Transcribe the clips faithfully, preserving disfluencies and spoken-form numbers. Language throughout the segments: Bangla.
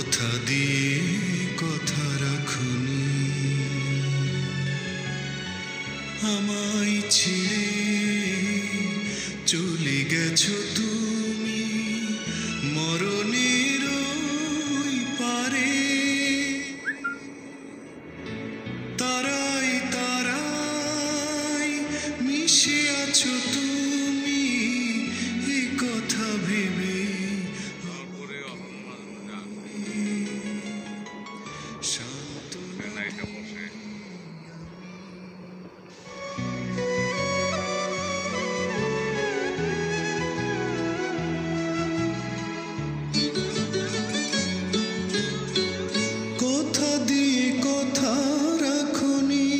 কথা দিয়ে কথা রাখুনি, আমায় ছেড়ে চলে গেছো তুমি মরণের ওই পারে। তারাই তারাই মিশে আছো তুমি, এই কথা ভেবে কথা দিয়ে কথা রাখুনি,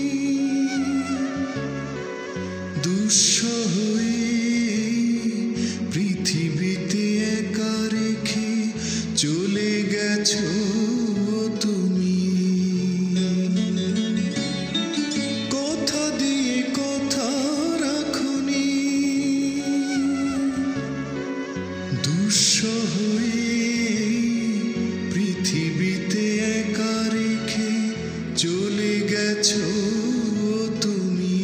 দুঃসহ হয়ে পৃথিবীতে একা রেখে চলে গেছো তুমি। কথা দিয়ে কথা রাখুনি, দুঃসহ হয়ে পৃথিবীতে একা রেখে চলে গেছো তুমি।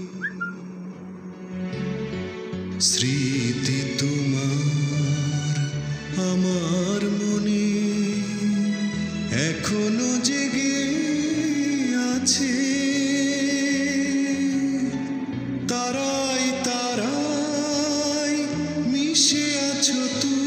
স্মৃতি তোমার আমার মনে এখনো জেগে আছে, তারাই তারাই মিশে আছো তুমি।